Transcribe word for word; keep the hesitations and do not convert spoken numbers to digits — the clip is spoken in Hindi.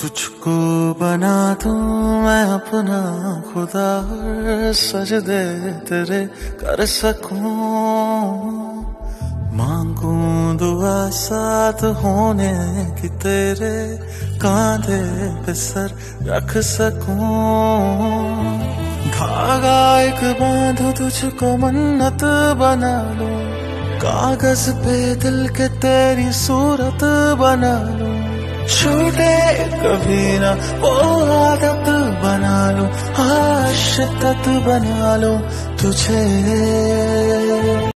तुझको बना दूं मैं अपना खुदा, और सजदे तेरे कर सकूं। मांगूं दुआ साथ होने की, तेरे कांधे पे सर रख सकूं। धागा एक बांधो तुझको मन्नत बना लूं, कागज पे दिल के तेरी सूरत बना लूं। छूटे कभी ना वो आदत बना लूं, आशिकत बना लूं तुझे।